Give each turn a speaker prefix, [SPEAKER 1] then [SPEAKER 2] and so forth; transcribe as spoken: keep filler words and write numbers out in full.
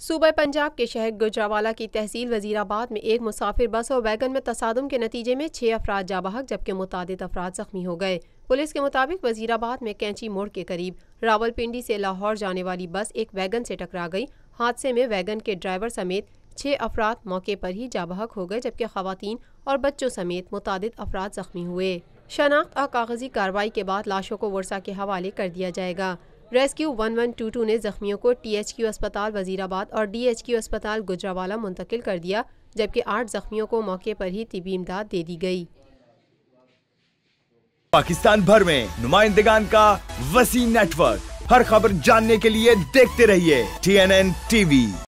[SPEAKER 1] صوبہ پنجاب کے شہر گجرانوالہ کی تحصیل وزیر آباد میں ایک مسافر بس اور ویگن میں تصادم کے نتیجے میں چھ افراد جاں بحق جبکہ متعدد افراد زخمی ہو گئے۔ پولیس کے مطابق وزیر آباد میں کینچی موڑ کے قریب راولپنڈی سے لاہور جانے والی بس ایک ویگن سے ٹکرا گئی۔ حادثے میں ویگن کے ڈرائیور سمیت چھ افراد موقع پر ہی جاں بحق ہو گئے جبکہ خواتین اور بچوں سمیت متعدد افراد زخمی ہوئے۔ شناخت اور کاغذی کارروائی کے بعد لاشوں کو ورثاء کے حوالے کر دیا جائے گا۔ Rescue one one two two نے زخمیوں کو ٹی ایچ کیو اسپتال وزیر آباد اور ڈی ایچ کیو اسپتال گجرانوالہ منتقل کر دیا جبکہ آٹھ زخمیوں کو موقع پر ہی طبی امداد دے دی گئی۔
[SPEAKER 2] پاکستان بھر میں نمائندگان کا وسیع نیٹ ورک، ہر خبر جاننے کے لیے دیکھتے رہیے ٹی این این ٹی وی۔